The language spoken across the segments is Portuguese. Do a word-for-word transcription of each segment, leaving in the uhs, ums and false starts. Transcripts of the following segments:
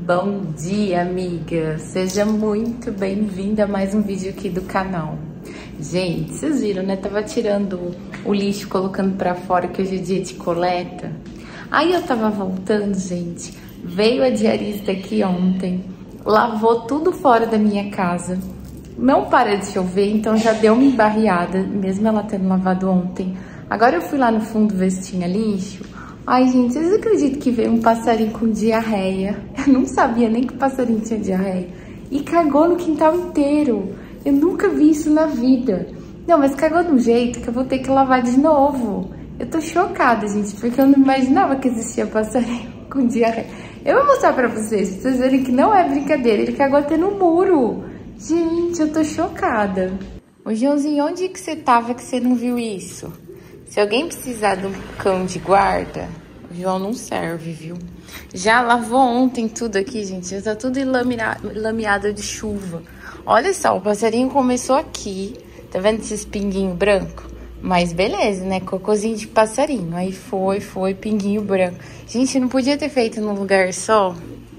Bom dia, amiga! Seja muito bem-vinda a mais um vídeo aqui do canal. Gente, vocês viram, né? Tava tirando o lixo, colocando pra fora, que hoje é dia de coleta. Aí eu tava voltando, gente. Veio a diarista aqui ontem, lavou tudo fora da minha casa. Não para de chover, então já deu uma embarreada, mesmo ela tendo lavado ontem. Agora eu fui lá no fundo ver se tinha lixo. Ai, gente, vocês acreditam que veio um passarinho com diarreia? Eu não sabia nem que o passarinho tinha diarreia. E cagou no quintal inteiro. Eu nunca vi isso na vida. Não, mas cagou de um jeito que eu vou ter que lavar de novo. Eu tô chocada, gente, porque eu não imaginava que existia passarinho com diarreia. Eu vou mostrar pra vocês, pra vocês verem que não é brincadeira. Ele cagou até no muro. Gente, eu tô chocada. Ô, Joãozinho, onde que você tava que você não viu isso? Se alguém precisar de um cão de guarda, o João não serve, viu? Já lavou ontem tudo aqui, gente. Já tá tudo lameado de chuva. Olha só, o passarinho começou aqui. Tá vendo esses pinguinhos brancos? Mas beleza, né? Cocôzinho de passarinho. Aí foi, foi, pinguinho branco. Gente, não podia ter feito num lugar só?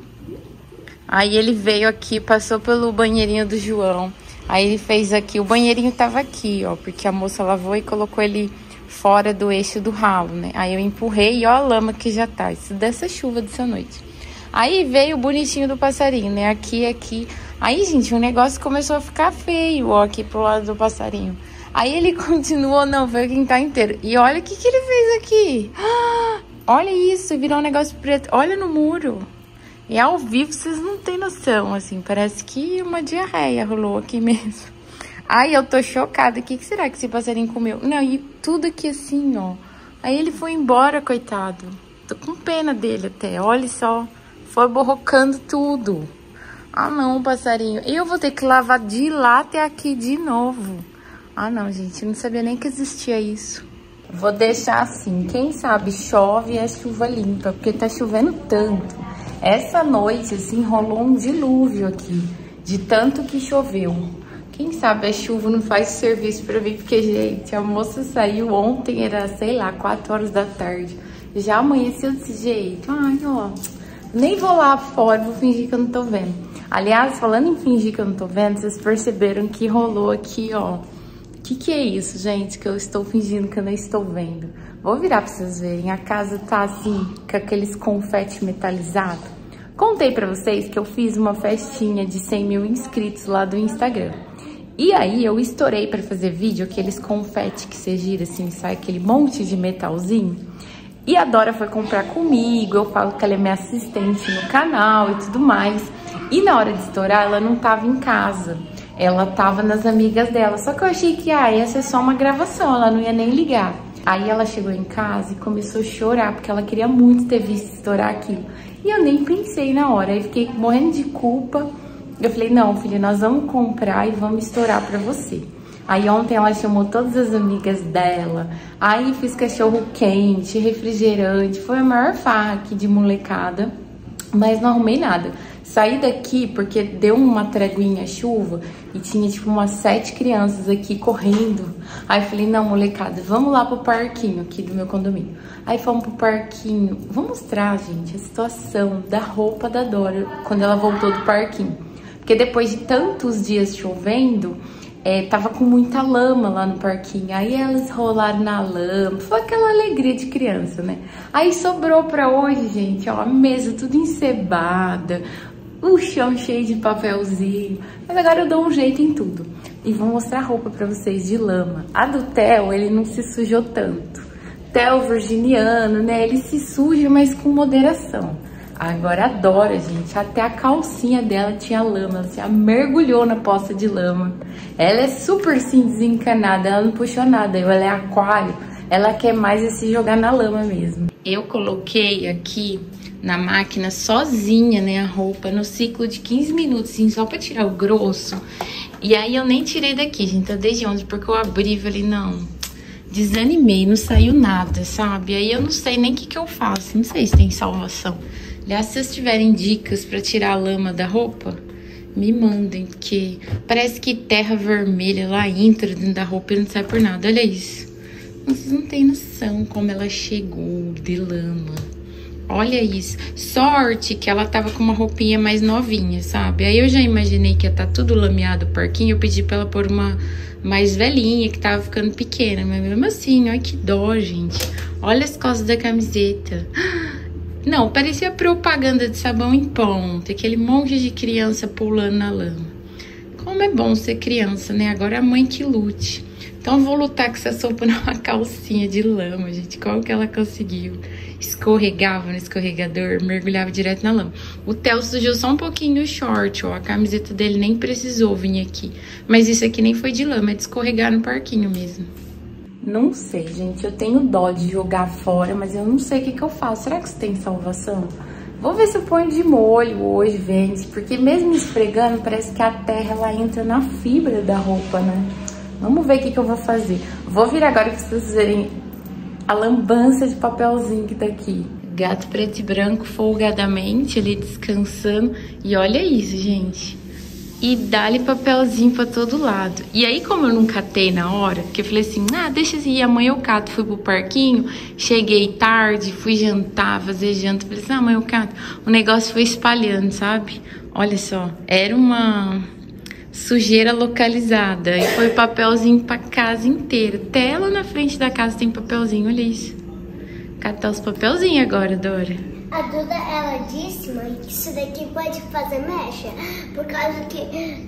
Aí ele veio aqui, passou pelo banheirinho do João. Aí ele fez aqui. O banheirinho tava aqui, ó. Porque a moça lavou e colocou ele fora do eixo do ralo, né? Aí eu empurrei e ó a lama que já tá. Isso dessa chuva dessa noite. Aí veio o bonitinho do passarinho, né? Aqui, aqui. Aí, gente, o negócio começou a ficar feio, ó, aqui pro lado do passarinho. Aí ele continuou, não, veio o quintal inteiro. E olha o que que ele fez aqui. Ah, olha isso, virou um negócio preto. Olha no muro. E ao vivo vocês não têm noção, assim. Parece que uma diarreia rolou aqui mesmo. Ai, eu tô chocada. O que, que será que esse passarinho comeu? Não, e tudo aqui assim, ó. Aí ele foi embora, coitado. Tô com pena dele até. Olha só. Foi borrocando tudo. Ah, não, passarinho. Eu vou ter que lavar de lá até aqui de novo. Ah, não, gente. Eu não sabia nem que existia isso. Vou deixar assim. Quem sabe chove e é chuva limpa. Porque tá chovendo tanto. Essa noite, assim, rolou um dilúvio aqui. De tanto que choveu. Quem sabe a chuva não faz serviço pra mim, porque, gente, a moça saiu ontem, era, sei lá, quatro horas da tarde. Já amanheceu desse jeito. Ai, ó, nem vou lá fora, vou fingir que eu não tô vendo. Aliás, falando em fingir que eu não tô vendo, vocês perceberam que rolou aqui, ó. O que que é isso, gente, que eu estou fingindo que eu não estou vendo? Vou virar pra vocês verem. A casa tá assim, com aqueles confete metalizado. Contei pra vocês que eu fiz uma festinha de cem mil inscritos lá do Instagram. E aí eu estourei pra fazer vídeo, aqueles confete que você gira assim, sai aquele monte de metalzinho. E a Dora foi comprar comigo, eu falo que ela é minha assistente no canal e tudo mais. E na hora de estourar, ela não tava em casa, ela tava nas amigas dela. Só que eu achei que, ah, ia ser só uma gravação, ela não ia nem ligar. Aí ela chegou em casa e começou a chorar, porque ela queria muito ter visto estourar aquilo. E eu nem pensei na hora, aí fiquei morrendo de culpa. Eu falei, não, filha, nós vamos comprar e vamos estourar pra você. Aí ontem ela chamou todas as amigas dela. Aí fiz cachorro quente, refrigerante. Foi a maior farra aqui de molecada. Mas não arrumei nada. Saí daqui porque deu uma treguinha chuva. E tinha tipo umas sete crianças aqui correndo. Aí eu falei, não, molecada, vamos lá pro parquinho aqui do meu condomínio. Aí fomos pro parquinho. Vou mostrar, gente, a situação da roupa da Dora quando ela voltou do parquinho. Porque depois de tantos dias chovendo, é, tava com muita lama lá no parquinho. Aí elas rolaram na lama. Foi aquela alegria de criança, né? Aí sobrou pra hoje, gente, ó, a mesa tudo encebada, o chão cheio de papelzinho. Mas agora eu dou um jeito em tudo. E vou mostrar a roupa pra vocês de lama. A do Theo, ele não se sujou tanto. Theo virginiano, né? Ele se suja, mas com moderação. Agora a Dora, gente, até a calcinha dela tinha lama, assim, ela mergulhou na poça de lama. Ela é super, assim, desencanada, ela não puxou nada, ela é aquário, ela quer mais é se jogar na lama mesmo. Eu coloquei aqui na máquina sozinha, né, a roupa, no ciclo de quinze minutos, assim, só pra tirar o grosso. E aí eu nem tirei daqui, gente, desde ontem, porque eu abri e falei, não, desanimei, não saiu nada, sabe? Aí eu não sei nem o que que eu faço, não sei se tem salvação. Aliás, se vocês tiverem dicas pra tirar a lama da roupa, me mandem, porque parece que terra vermelha lá entra dentro da roupa e não sai por nada. Olha isso. Vocês não têm noção como ela chegou de lama. Olha isso. Sorte que ela tava com uma roupinha mais novinha, sabe? Aí eu já imaginei que ia estar tudo lameado o parquinho. Eu pedi pra ela pôr uma mais velhinha, que tava ficando pequena. Mas mesmo assim, olha que dó, gente. Olha as costas da camiseta. Não, parecia propaganda de sabão em ponta. Aquele monte de criança pulando na lama. Como é bom ser criança, né? Agora é a mãe que lute. Então eu vou lutar com essa sopa numa calcinha de lama, gente. Como que ela conseguiu? Escorregava no escorregador, mergulhava direto na lama. O Theo sujou só um pouquinho o short, ó. A camiseta dele nem precisou vir aqui. Mas isso aqui nem foi de lama, é de escorregar no parquinho mesmo. Não sei, gente. Eu tenho dó de jogar fora, mas eu não sei o que que eu faço. Será que isso tem salvação? Vou ver se eu ponho de molho hoje, gente. Porque mesmo esfregando, parece que a terra, ela entra na fibra da roupa, né? Vamos ver o que que eu vou fazer. Vou vir agora pra vocês verem a lambança de papelzinho que tá aqui. Gato preto e branco folgadamente ali descansando. E olha isso, gente. E dá-lhe papelzinho pra todo lado. E aí, como eu não catei na hora, porque eu falei assim, ah, deixa assim, amanhã eu cato. Fui pro parquinho, cheguei tarde, fui jantar, fazer janta. Falei assim, ah, amanhã eu cato. O negócio foi espalhando, sabe? Olha só, era uma sujeira localizada. E foi papelzinho pra casa inteira. Até lá na frente da casa tem papelzinho, olha isso. Catar os papelzinhos agora, Dora. A Duda, ela disse, mãe, que isso daqui pode fazer mecha. Por causa que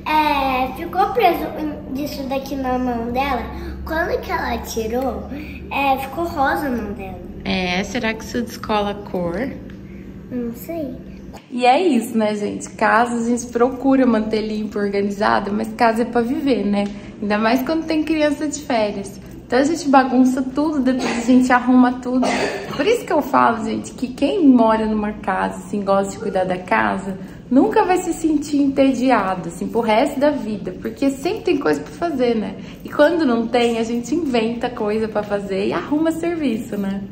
é, ficou preso disso daqui na mão dela. Quando que ela tirou, é, ficou rosa a mão dela. É, será que isso descola a cor? Não sei. E é isso, né, gente? Casa a gente procura manter limpo, organizado, mas casa é pra viver, né? Ainda mais quando tem criança de férias. Então a gente bagunça tudo, depois a gente arruma tudo. Por isso que eu falo, gente, que quem mora numa casa, assim, gosta de cuidar da casa, nunca vai se sentir entediado, assim, pro resto da vida. Porque sempre tem coisa pra fazer, né? E quando não tem, a gente inventa coisa pra fazer e arruma serviço, né?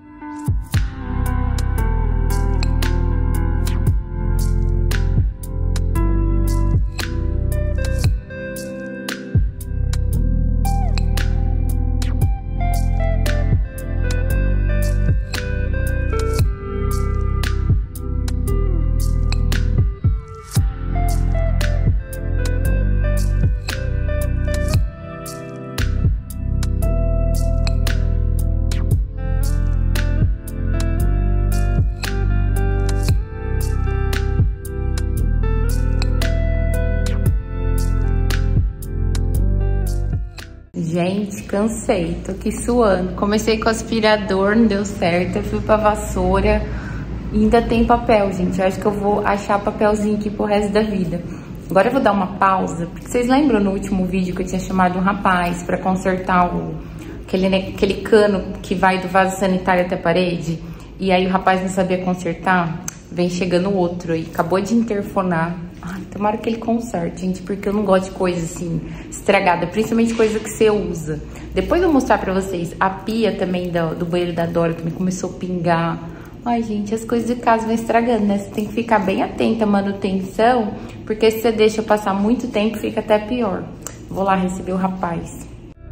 Gente, cansei, tô aqui suando. Comecei com o aspirador, não deu certo. Eu fui pra vassoura. Ainda tem papel, gente. Eu acho que eu vou achar papelzinho aqui pro resto da vida. Agora eu vou dar uma pausa, porque vocês lembram no último vídeo que eu tinha chamado um rapaz pra consertar o, aquele, né, aquele cano que vai do vaso sanitário até a parede? E aí o rapaz não sabia consertar? Vem chegando outro e acabou de interfonar. Ai, tomara que ele conserte, gente, porque eu não gosto de coisa assim, estragada, principalmente coisa que você usa. Depois eu vou mostrar pra vocês, a pia também do, do banheiro da Dora também começou a pingar. Ai, gente, as coisas de casa vão estragando, né? Você tem que ficar bem atenta à manutenção, porque se você deixa passar muito tempo, fica até pior. Vou lá receber o rapaz.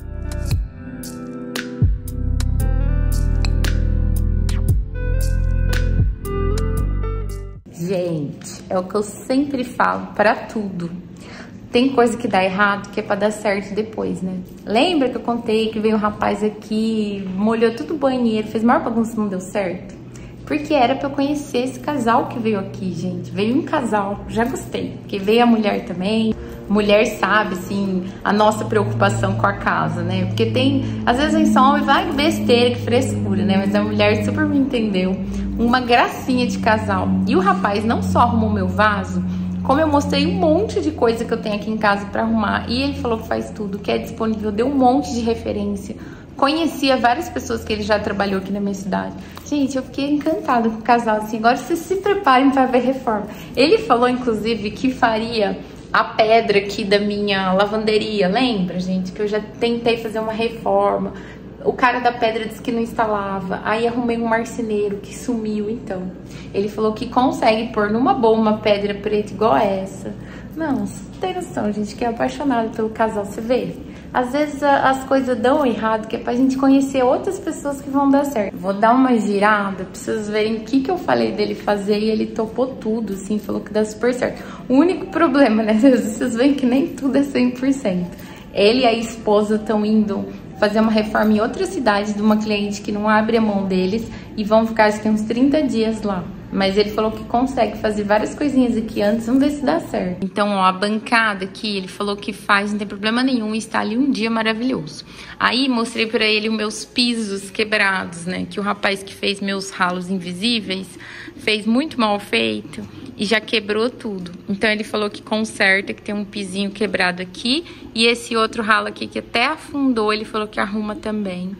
Gente, é o que eu sempre falo para tudo. Tem coisa que dá errado que é pra dar certo depois, né? Lembra que eu contei que veio um rapaz aqui, molhou tudo o banheiro, fez maior bagunça e não deu certo? Porque era pra eu conhecer esse casal que veio aqui, gente. Veio um casal, já gostei. Porque veio a mulher também. Mulher sabe, assim, a nossa preocupação com a casa, né? Porque tem, às vezes a gente só homem vai besteira, que frescura, né? Mas a mulher super me entendeu. Uma gracinha de casal. E o rapaz não só arrumou meu vaso, como eu mostrei um monte de coisa que eu tenho aqui em casa pra arrumar. E ele falou que faz tudo, que é disponível, deu um monte de referência. Conhecia várias pessoas que ele já trabalhou aqui na minha cidade. Gente, eu fiquei encantada com o casal, assim. Agora vocês se preparem pra ver reforma. Ele falou, inclusive, que faria a pedra aqui da minha lavanderia. Lembra, gente? Que eu já tentei fazer uma reforma. O cara da pedra disse que não instalava. Aí arrumei um marceneiro que sumiu, então. Ele falou que consegue pôr numa boa uma pedra preta igual essa. Não, você não tem noção, gente, que é apaixonado pelo casal, você vê? às vezes a, as coisas dão errado, que é pra gente conhecer outras pessoas que vão dar certo. Vou dar uma girada pra vocês verem o que que eu falei dele fazer e ele topou tudo, assim, falou que dá super certo. O único problema, né, vocês veem que nem tudo é cem por cento. Ele e a esposa estão indo fazer uma reforma em outra cidade de uma cliente que não abre a mão deles e vão ficar, acho que uns trinta dias lá. Mas ele falou que consegue fazer várias coisinhas aqui antes, vamos ver se dá certo. Então, ó, a bancada aqui, ele falou que faz, não tem problema nenhum, está ali um dia maravilhoso. Aí, mostrei pra ele os meus pisos quebrados, né? Que o rapaz que fez meus ralos invisíveis fez muito mal feito e já quebrou tudo. Então, ele falou que conserta, que tem um pisinho quebrado aqui. E esse outro ralo aqui que até afundou, ele falou que arruma também.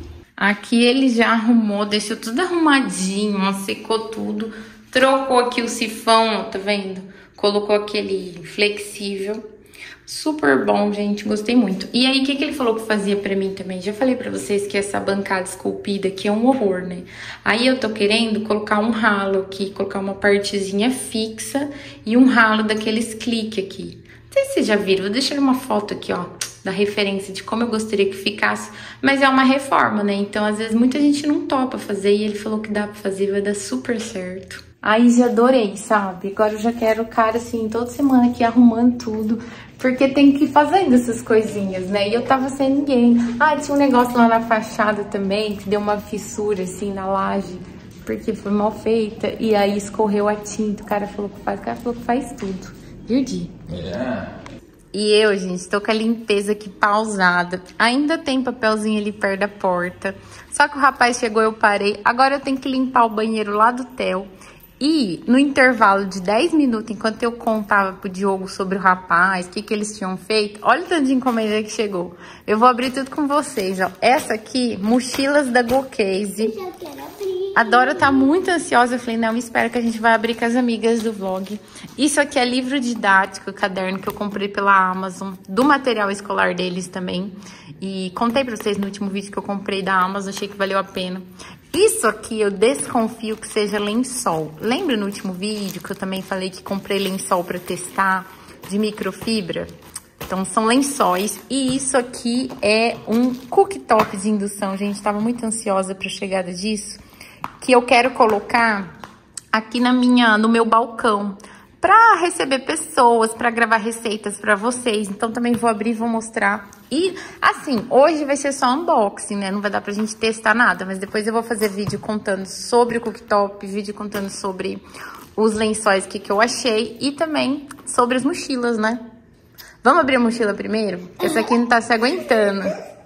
Aqui ele já arrumou, deixou tudo arrumadinho, ó, secou tudo. Trocou aqui o sifão, ó, tá vendo? Colocou aquele flexível. Super bom, gente, gostei muito. E aí, o que que ele falou que fazia pra mim também? Já falei pra vocês que essa bancada esculpida aqui é um horror, né? Aí eu tô querendo colocar um ralo aqui, colocar uma partezinha fixa e um ralo daqueles clique aqui. Não sei se vocês já viram, vou deixar uma foto aqui, ó, da referência de como eu gostaria que ficasse, mas é uma reforma, né? Então, às vezes, muita gente não topa fazer e ele falou que dá pra fazer, vai dar super certo. Aí, já adorei, sabe? Agora eu já quero o cara, assim, toda semana aqui arrumando tudo, porque tem que ir fazendo essas coisinhas, né? E eu tava sem ninguém. Ah, tinha um negócio lá na fachada também, que deu uma fissura, assim, na laje, porque foi mal feita, e aí escorreu a tinta, o cara falou que faz, o cara falou que faz tudo. Viu, Di? É. E eu, gente, tô com a limpeza aqui pausada. Ainda tem papelzinho ali perto da porta. Só que o rapaz chegou, eu parei. Agora eu tenho que limpar o banheiro lá do Theo. E no intervalo de dez minutos, enquanto eu contava pro Diogo sobre o rapaz, o que que eles tinham feito, olha o tanto de encomenda que chegou. Eu vou abrir tudo com vocês, ó. Essa aqui, mochilas da GoCase. Eu já quero abrir. A Dora tá muito ansiosa. Eu falei, não, espera que a gente vai abrir com as amigas do vlog. Isso aqui é livro didático, caderno que eu comprei pela Amazon, do material escolar deles também. E contei pra vocês no último vídeo que eu comprei da Amazon, achei que valeu a pena. Isso aqui eu desconfio que seja lençol. Lembra no último vídeo que eu também falei que comprei lençol pra testar de microfibra? Então são lençóis. E isso aqui é um cooktop de indução. Gente, tava muito ansiosa pra chegada disso. Que eu quero colocar aqui na minha, no meu balcão. Pra receber pessoas, pra gravar receitas pra vocês. Então também vou abrir e vou mostrar. E assim, hoje vai ser só unboxing, né? Não vai dar pra gente testar nada. Mas depois eu vou fazer vídeo contando sobre o cooktop. Vídeo contando sobre os lençóis que, que eu achei. E também sobre as mochilas, né? Vamos abrir a mochila primeiro? Essa aqui não tá se aguentando.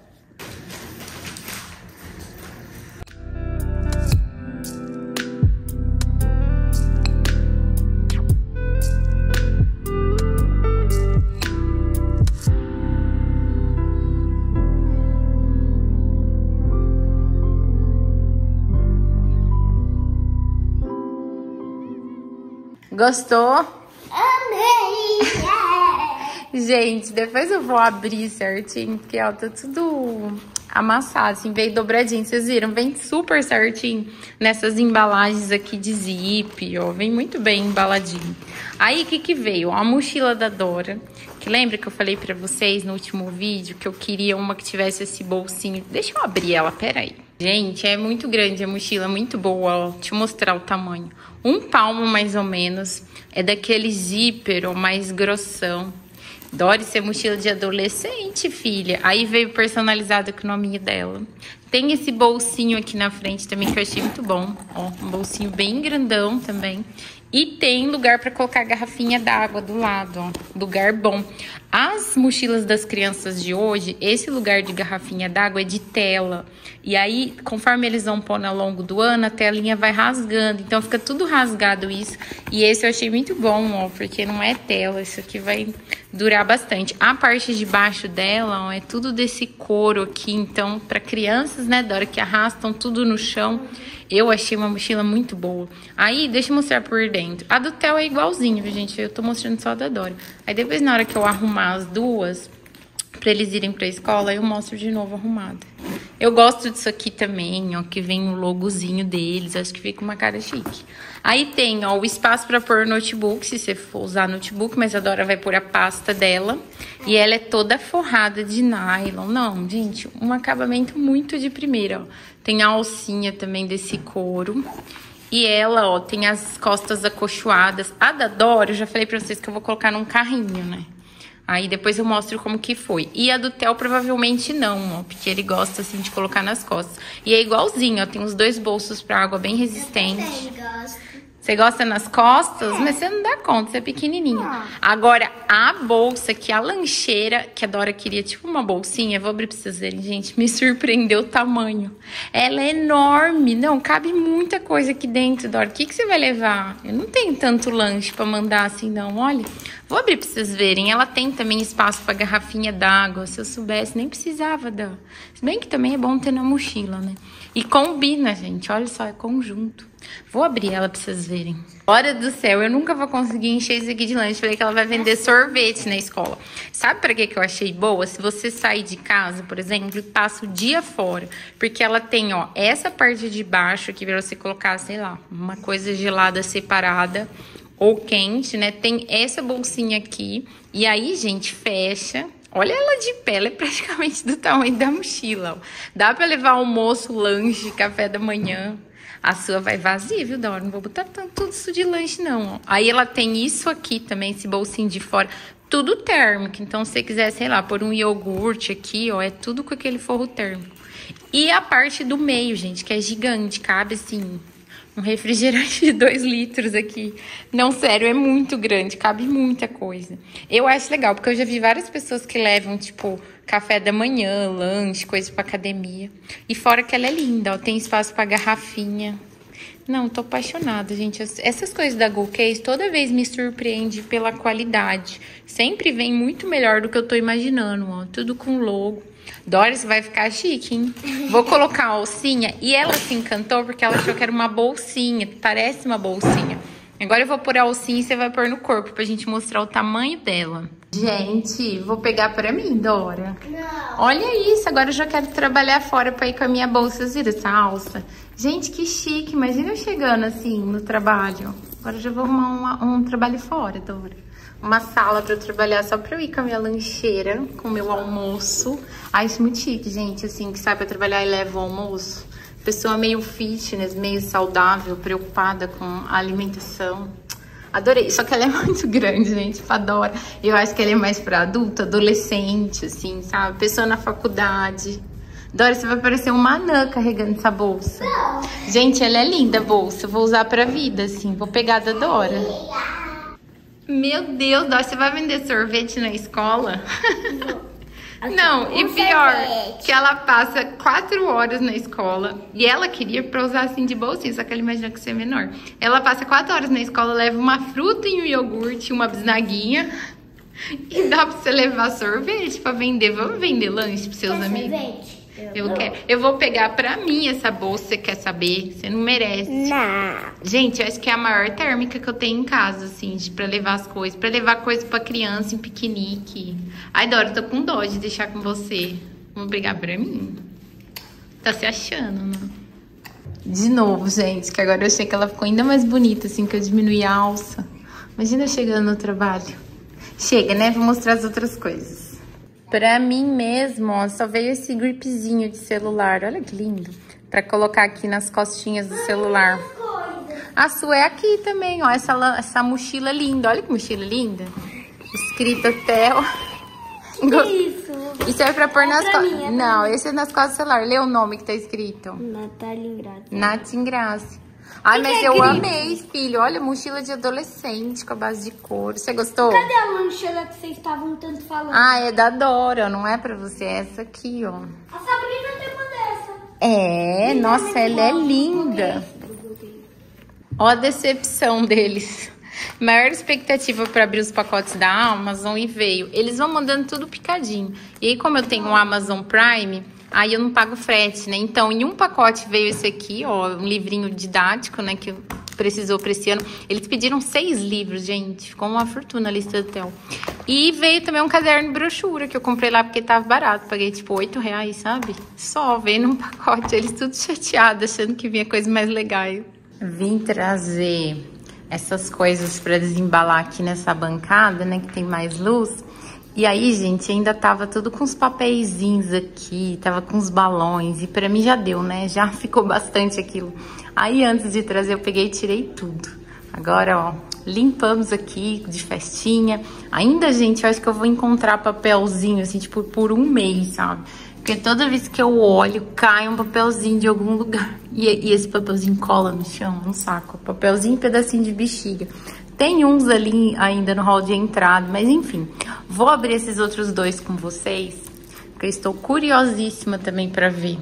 Gostou? Amei! Gente, depois eu vou abrir certinho, porque, ó, tá tudo amassado, assim, veio dobradinho, vocês viram? Vem super certinho nessas embalagens aqui de zip, ó, vem muito bem embaladinho. Aí, o que que veio? A mochila da Dora, que lembra que eu falei pra vocês no último vídeo que eu queria uma que tivesse esse bolsinho? Deixa eu abrir ela, peraí. Gente, é muito grande a mochila, muito boa, ó, deixa eu mostrar o tamanho. Um palmo, mais ou menos, é daquele zíper, ó, mais grossão. Dora, isso é mochila de adolescente, filha. Aí veio personalizado com o nominho dela. Tem esse bolsinho aqui na frente também que eu achei muito bom. Ó, um bolsinho bem grandão também. E tem lugar para colocar a garrafinha d'água do lado, ó. Lugar bom. As mochilas das crianças de hoje, esse lugar de garrafinha d'água é de tela. E aí, conforme eles vão pondo ao longo do ano, a telinha vai rasgando. Então, fica tudo rasgado isso. E esse eu achei muito bom, ó, porque não é tela. Isso aqui vai durar bastante. A parte de baixo dela, ó, é tudo desse couro aqui. Então, para crianças, né, Dora, que arrastam tudo no chão, eu achei uma mochila muito boa. Aí, deixa eu mostrar por dentro. A do Theo é igualzinho, gente. Eu tô mostrando só a da Dora. Aí, depois, na hora que eu arrumar as duas, pra eles irem pra escola, eu mostro de novo arrumada. Eu gosto disso aqui também, ó, que vem o logozinho deles, acho que fica uma cara chique. Aí tem, ó, o espaço pra pôr notebook, se você for usar notebook, mas a Dora vai pôr a pasta dela. E ela é toda forrada de nylon. Não, gente, um acabamento muito de primeira, ó. Tem a alcinha também desse couro. E ela, ó, tem as costas acolchoadas. A da Dora, eu já falei pra vocês que eu vou colocar num carrinho, né? Aí depois eu mostro como que foi. E a do Theo provavelmente não, ó, porque ele gosta, assim, de colocar nas costas. E é igualzinho, ó, tem os dois bolsos pra água bem resistentes. Eu gosto. Você gosta nas costas? É. Mas você não dá conta, você é pequenininho. Ah. Agora, a bolsa, que a lancheira, que a Dora queria, tipo uma bolsinha, vou abrir pra vocês verem, gente, me surpreendeu o tamanho. Ela é enorme, não, cabe muita coisa aqui dentro, Dora. O que, que você vai levar? Eu não tenho tanto lanche pra mandar assim, não, olha. Vou abrir pra vocês verem, ela tem também espaço pra garrafinha d'água, se eu soubesse, nem precisava dar. Se bem que também é bom ter na mochila, né? E combina, gente, olha só, é conjunto. Vou abrir ela pra vocês verem. Hora do céu, eu nunca vou conseguir encher isso aqui de lanche. Falei que ela vai vender sorvete na escola. Sabe pra que que eu achei boa? Se você sair de casa, por exemplo, e passa o dia fora. Porque ela tem, ó, essa parte de baixo aqui pra você colocar, sei lá, uma coisa gelada separada ou quente, né? Tem essa bolsinha aqui. E aí, gente, fecha. Olha ela de pé, ela é praticamente do tamanho da mochila, ó. Dá pra levar almoço, lanche, café da manhã. A sua vai vazia, viu, Dora? Não vou botar tanto, tudo isso de lanche, não, ó. Aí ela tem isso aqui também, esse bolsinho de fora. Tudo térmico. Então, se você quiser, sei lá, pôr um iogurte aqui, ó, é tudo com aquele forro térmico. E a parte do meio, gente, que é gigante. Cabe, assim, um refrigerante de dois litros aqui. Não, sério, é muito grande. Cabe muita coisa. Eu acho legal, porque eu já vi várias pessoas que levam, tipo, café da manhã, lanche, coisa pra academia. E fora que ela é linda, ó, tem espaço pra garrafinha. Não, tô apaixonada, gente. Essas coisas da Go Case toda vez me surpreende pela qualidade. Sempre vem muito melhor do que eu tô imaginando, ó. Tudo com logo. Doris vai ficar chique, hein? Vou colocar a alcinha. E ela se encantou porque ela achou que era uma bolsinha. Parece uma bolsinha. Agora eu vou pôr a alcinha e você vai pôr no corpo pra gente mostrar o tamanho dela. Gente, vou pegar pra mim, Dora. Não. Olha isso, agora eu já quero trabalhar fora pra ir com a minha bolsa. Vocês viram essa alça? Gente, que chique. Imagina eu chegando assim no trabalho. Agora eu já vou arrumar uma, um trabalho fora, Dora. Uma sala pra eu trabalhar só pra eu ir com a minha lancheira, com o meu almoço. Ah, isso é muito chique, gente, assim, que sai pra trabalhar e leva o almoço. Pessoa meio fitness, meio saudável, preocupada com a alimentação. Adorei. Só que ela é muito grande, gente, pra Dora. Eu acho que ela é mais pra adulto, adolescente, assim, sabe? Pessoa na faculdade. Dora, você vai parecer uma anã carregando essa bolsa. Não. Gente, ela é linda a bolsa. Eu vou usar pra vida, assim. Vou pegar da Dora. Meu Deus, Dora, você vai vender sorvete na escola? Não, e pior, que ela passa quatro horas na escola e ela queria pra usar assim de bolsinha, só que ela imagina que você é menor. Ela passa quatro horas na escola, leva uma fruta e um iogurte, uma bisnaguinha e dá pra você levar sorvete pra vender. Vamos vender lanche pros seus Quer amigos? sorvete? Eu quero. Eu vou pegar pra mim essa bolsa, você quer saber? Você não merece. Não. Gente, eu acho que é a maior térmica que eu tenho em casa, assim, de, pra levar as coisas. Pra levar coisas pra criança em piquenique. Ai, Dora, eu tô com dó de deixar com você. Vamos pegar pra mim? Tá se achando, né? De novo, gente, que agora eu achei que ela ficou ainda mais bonita, assim, que eu diminui a alça. Imagina eu chegando no trabalho. Chega, né? Vou mostrar as outras coisas. Pra mim mesmo, ó, só veio esse gripzinho de celular. Olha que lindo. Pra colocar aqui nas costinhas do celular. A sua é aqui também, ó. Essa, essa mochila linda. Olha que mochila linda. Escrito Theo. Isso. Isso é pra pôr é nas costas. Né? Não, esse é nas costas do celular. Lê o nome que tá escrito. Natália Ingraça. Nath Ingraça. Ai, que mas que é eu gripe? Amei, filho. Olha, mochila de adolescente com a base de couro. Você gostou? Cadê a lancheira que vocês estavam tanto falando? Ah, é da Dora, não é pra você. É essa aqui, ó. A Sabrina tem uma dessa. É, Linda, nossa, ela é linda. Ó a decepção deles. Maior expectativa para abrir os pacotes da Amazon e veio. Eles vão mandando tudo picadinho. E aí, como eu tenho o Amazon Prime, Aí eu não pago frete, né? Então, em um pacote veio esse aqui, ó, um livrinho didático, né, que precisou pra esse ano. Eles pediram seis livros, gente. Ficou uma fortuna a lista do Theo. E veio também um caderno brochura que eu comprei lá porque tava barato. Paguei, tipo, oito reais, sabe? Só, veio num pacote. Eles tudo chateados, achando que vinha coisa mais legal. Vim trazer essas coisas pra desembalar aqui nessa bancada, né, que tem mais luz. E aí, gente, ainda tava tudo com os papeizinhos aqui, tava com os balões. E pra mim já deu, né? Já ficou bastante aquilo. Aí, antes de trazer, eu peguei e tirei tudo. Agora, ó, limpamos aqui de festinha. Ainda, gente, eu acho que eu vou encontrar papelzinho, assim, tipo, por um mês, sabe? Porque toda vez que eu olho, cai um papelzinho de algum lugar. E, e esse papelzinho cola no chão, no saco. Papelzinho e pedacinho de bexiga. Tem uns ali ainda no hall de entrada, mas enfim. Vou abrir esses outros dois com vocês, porque eu estou curiosíssima também para ver.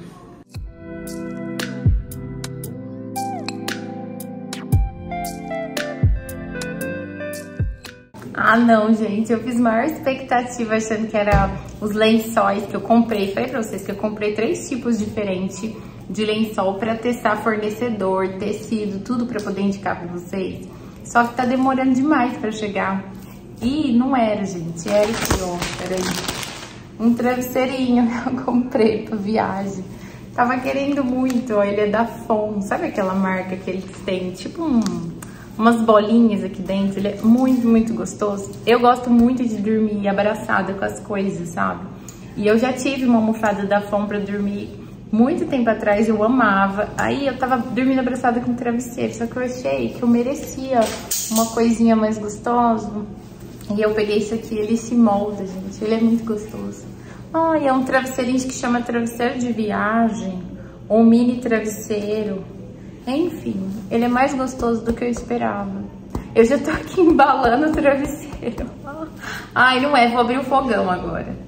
Ah, não, gente. Eu fiz maior expectativa achando que era os lençóis que eu comprei. Falei pra vocês que eu comprei três tipos diferentes de lençol para testar fornecedor, tecido, tudo para poder indicar para vocês. Só que tá demorando demais pra chegar. E não era, gente. Era aqui, ó. Peraí. Um travesseirinho que eu comprei pra viagem. Tava querendo muito, ó. Ele é da Fon. Sabe aquela marca que eles têm? Tipo um, umas bolinhas aqui dentro. Ele é muito, muito gostoso. Eu gosto muito de dormir abraçada com as coisas, sabe? E eu já tive uma almofada da Fon pra dormir muito tempo atrás, eu amava. Aí eu tava dormindo abraçada com o travesseiro, só que eu achei que eu merecia uma coisinha mais gostosa. E eu peguei isso aqui, ele se molda, gente. Ele é muito gostoso. Ah, e é um travesseirinho que chama travesseiro de viagem, ou mini travesseiro. Enfim, ele é mais gostoso do que eu esperava. Eu já tô aqui embalando o travesseiro. Ai, não é, vou abrir o fogão agora.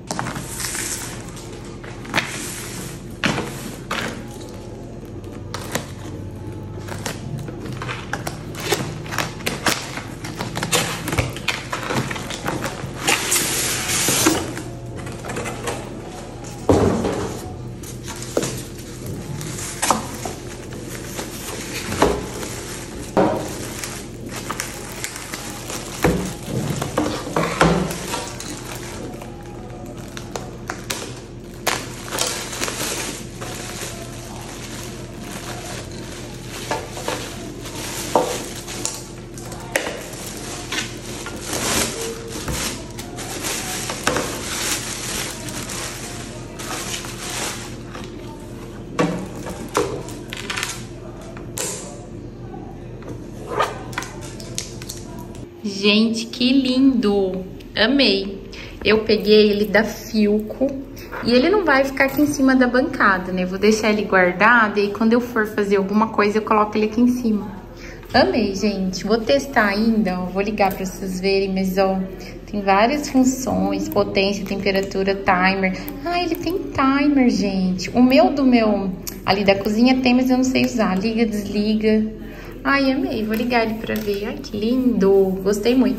Gente, que lindo! Amei! Eu peguei ele da Filco e ele não vai ficar aqui em cima da bancada, né? Vou deixar ele guardado e aí quando eu for fazer alguma coisa eu coloco ele aqui em cima. Amei, gente! Vou testar ainda, ó. Vou ligar pra vocês verem, mas ó, tem várias funções, potência, temperatura, timer. Ah, ele tem timer, gente. O meu do meu ali da cozinha tem, mas eu não sei usar. Liga, desliga. Ai, amei. Vou ligar ele pra ver. Ai, que lindo. Gostei muito.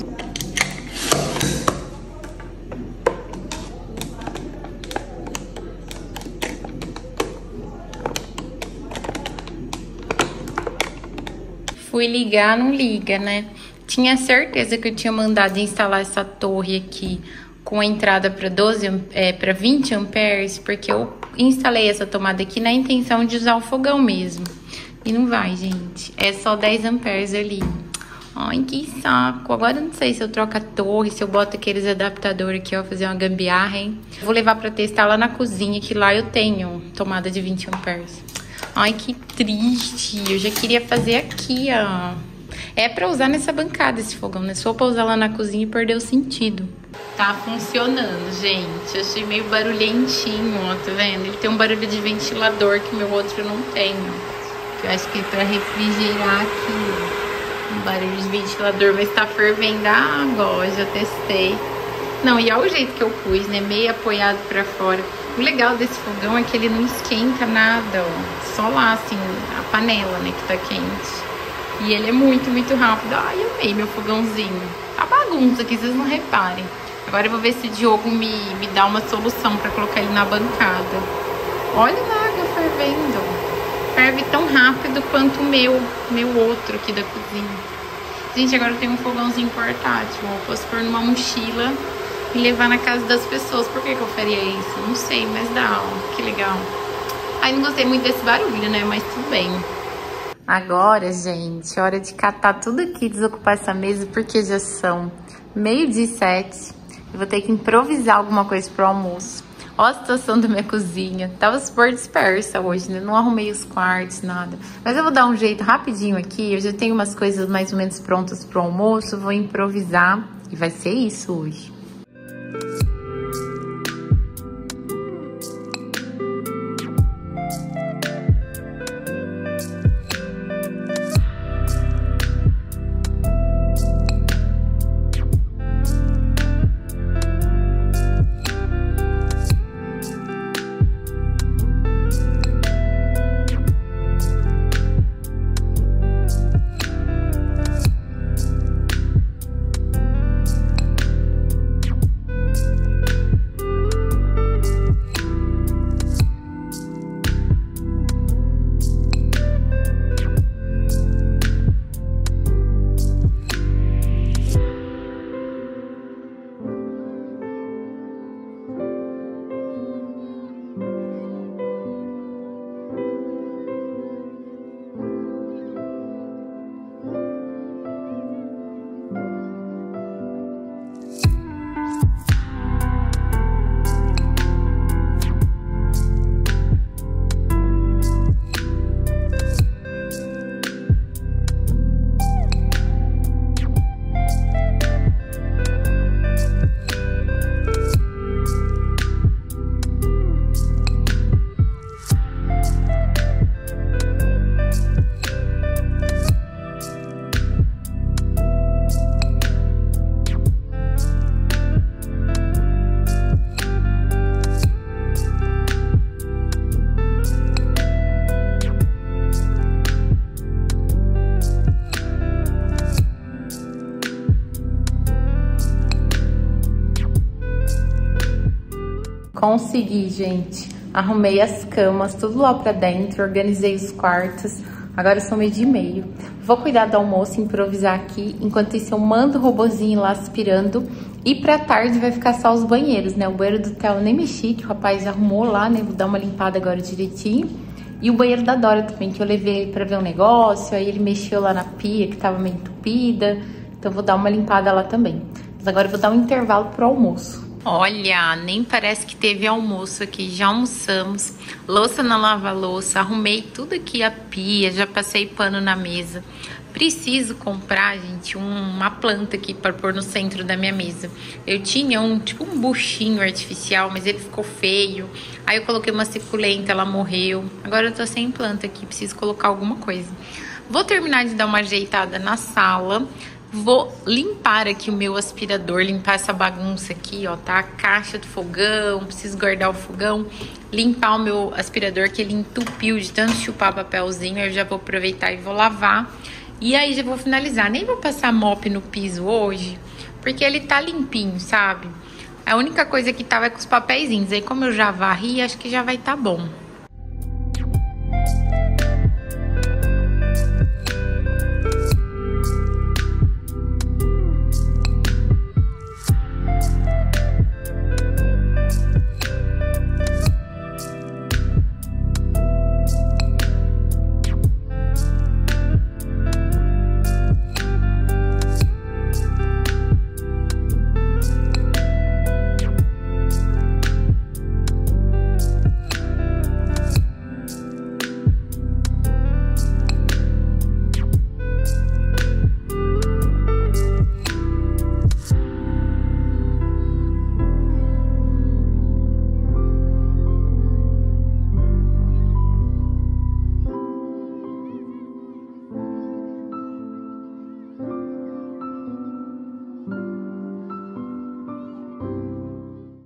Fui ligar, não liga, né? Tinha certeza que eu tinha mandado instalar essa torre aqui com a entrada para doze, é, para vinte amperes, porque eu instalei essa tomada aqui na intenção de usar o fogão mesmo. E não vai, gente. É só dez amperes ali. Ai, que saco. Agora eu não sei se eu troco a torre, se eu boto aqueles adaptadores aqui, ó, fazer uma gambiarra, hein? Vou levar pra testar lá na cozinha, que lá eu tenho tomada de vinte amperes. Ai, que triste. Eu já queria fazer aqui, ó. É pra usar nessa bancada esse fogão, né? Se for pra usar lá na cozinha e perder o sentido. Tá funcionando, gente. Achei meio barulhentinho, ó, tá vendo? Ele tem um barulho de ventilador que meu outro não tem, ó. Eu acho que é pra refrigerar aqui, um barulho de ventilador, mas tá fervendo a água, ó, já testei. Não, e olha o jeito que eu pus, né, meio apoiado pra fora. O legal desse fogão é que ele não esquenta nada, ó, só lá, assim, a panela, né, que tá quente. E ele é muito, muito rápido. Ai, eu amei meu fogãozinho. Tá bagunça aqui, vocês não reparem. Agora eu vou ver se o Diogo me, me dá uma solução pra colocar ele na bancada. Olha a água fervendo. Ferve tão rápido quanto o meu, meu outro aqui da cozinha. Gente, agora eu tenho um fogãozinho portátil. Eu posso pôr numa mochila e levar na casa das pessoas. Por que que eu faria isso? Não sei, mas dá, ó. Que legal. Ai, não gostei muito desse barulho, né? Mas tudo bem. Agora, gente, hora de catar tudo aqui, desocupar essa mesa, porque já são meio-dia e sete. Eu vou ter que improvisar alguma coisa pro almoço. Olha a situação da minha cozinha. Tava super dispersa hoje, né? Não arrumei os quartos, nada. Mas eu vou dar um jeito rapidinho aqui. Eu já tenho umas coisas mais ou menos prontas pro almoço. Vou improvisar e vai ser isso hoje. Consegui, gente. Arrumei as camas, tudo lá pra dentro, organizei os quartos. Agora são meio dia e meio. Vou cuidar do almoço, improvisar aqui. Enquanto isso, eu mando o robozinho lá aspirando. E pra tarde vai ficar só os banheiros, né? O banheiro do Theo eu nem mexi, que o rapaz arrumou lá, né? Vou dar uma limpada agora direitinho. E o banheiro da Dora também, que eu levei ele pra ver um negócio. Aí ele mexeu lá na pia, que tava meio entupida. Então vou dar uma limpada lá também. Mas agora eu vou dar um intervalo pro almoço. Olha, nem parece que teve almoço aqui, já almoçamos, louça na lava-louça, arrumei tudo aqui, a pia, já passei pano na mesa. Preciso comprar, gente, um, uma planta aqui para pôr no centro da minha mesa. Eu tinha um, tipo um buchinho artificial, mas ele ficou feio. Aí eu coloquei uma suculenta, ela morreu. Agora eu tô sem planta aqui, preciso colocar alguma coisa. Vou terminar de dar uma ajeitada na sala. Vou limpar aqui o meu aspirador, limpar essa bagunça aqui, ó, tá? A caixa do fogão, preciso guardar o fogão. Limpar o meu aspirador, que ele entupiu de tanto chupar papelzinho. Eu já vou aproveitar e vou lavar. E aí já vou finalizar. Nem vou passar mop no piso hoje, porque ele tá limpinho, sabe? A única coisa que tava é com os papeizinhos. Aí como eu já varri, acho que já vai tá bom.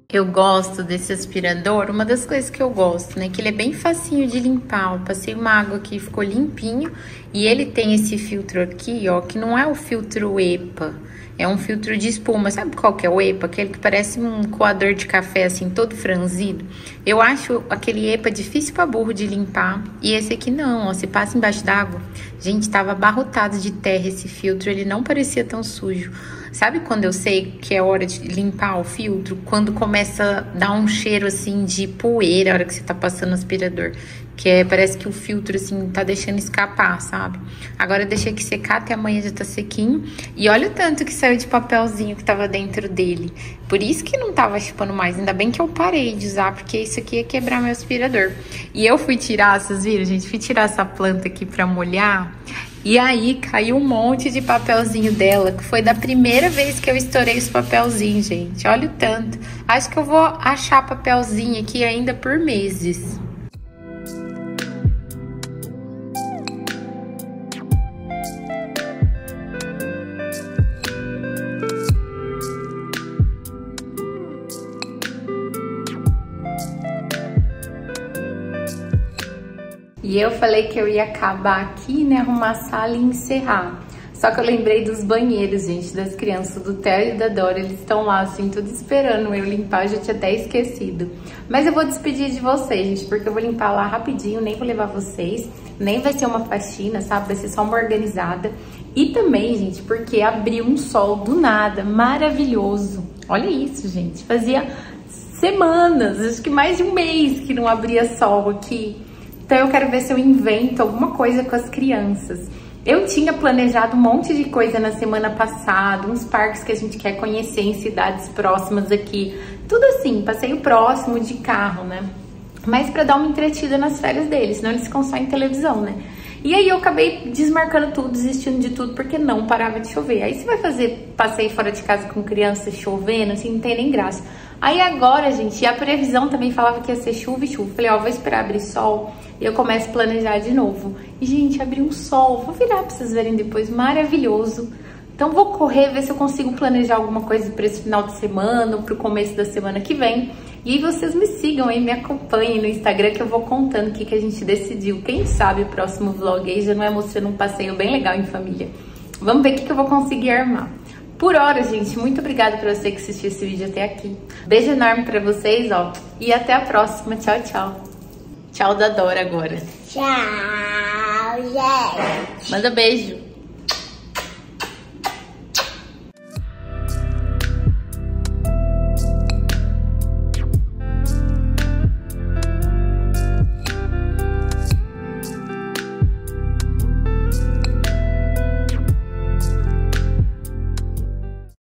Eu gosto desse aspirador, uma das coisas que eu gosto, né, que ele é bem facinho de limpar. Eu passei uma água aqui e ficou limpinho. E ele tem esse filtro aqui, ó, que não é o filtro EPA, é um filtro de espuma. Sabe qual que é o EPA? Aquele que parece um coador de café, assim, todo franzido. Eu acho aquele EPA difícil pra burro de limpar. E esse aqui não, ó, você passa embaixo d'água. Gente, tava abarrotado de terra esse filtro, ele não parecia tão sujo. Sabe quando eu sei que é hora de limpar o filtro? Quando começa a dar um cheiro, assim, de poeira, a hora que você tá passando o aspirador. Que é, parece que o filtro, assim, tá deixando escapar, sabe? Agora eu deixei aqui secar, até amanhã já tá sequinho. E olha o tanto que saiu de papelzinho que tava dentro dele. Por isso que não tava chupando mais. Ainda bem que eu parei de usar, porque isso aqui ia quebrar meu aspirador. E eu fui tirar, vocês viram, gente? Fui tirar essa planta aqui pra molhar. E aí caiu um monte de papelzinho dela, que foi da primeira vez que eu estourei os papelzinhos, gente. Olha o tanto. Acho que eu vou achar papelzinho aqui ainda por meses. E eu falei que eu ia acabar aqui, né, arrumar a sala e encerrar. Só que eu lembrei dos banheiros, gente, das crianças, do Theo e da Dora. Eles estão lá, assim, tudo esperando eu limpar. Eu já tinha até esquecido. Mas eu vou despedir de vocês, gente, porque eu vou limpar lá rapidinho. Nem vou levar vocês. Nem vai ser uma faxina, sabe? Vai ser só uma organizada. E também, gente, porque abriu um sol do nada, maravilhoso. Olha isso, gente. Fazia semanas, acho que mais de um mês que não abria sol aqui. Então eu quero ver se eu invento alguma coisa com as crianças. Eu tinha planejado um monte de coisa na semana passada, uns parques que a gente quer conhecer em cidades próximas aqui. Tudo assim, passeio próximo de carro, né? Mas pra dar uma entretida nas férias deles, senão eles ficam só em televisão, né? E aí eu acabei desmarcando tudo, desistindo de tudo, porque não parava de chover. Aí você vai fazer passeio fora de casa com criança chovendo, assim, não tem nem graça. Aí agora, gente, a previsão também falava que ia ser chuva e chuva. Falei, ó, vou esperar abrir sol e eu começo a planejar de novo. E, gente, abriu um sol, vou virar pra vocês verem depois, maravilhoso. Então vou correr, ver se eu consigo planejar alguma coisa para esse final de semana ou pro começo da semana que vem. E aí vocês me sigam aí, me acompanhem no Instagram que eu vou contando o que, que a gente decidiu. Quem sabe o próximo vlog aí já não é mostrando um passeio bem legal em família. Vamos ver o que, que eu vou conseguir armar. Por hora, gente, muito obrigada por você que assistiu esse vídeo até aqui. Beijo enorme pra vocês, ó. E até a próxima. Tchau, tchau. Tchau da Dora agora. Tchau, gente. Manda beijo.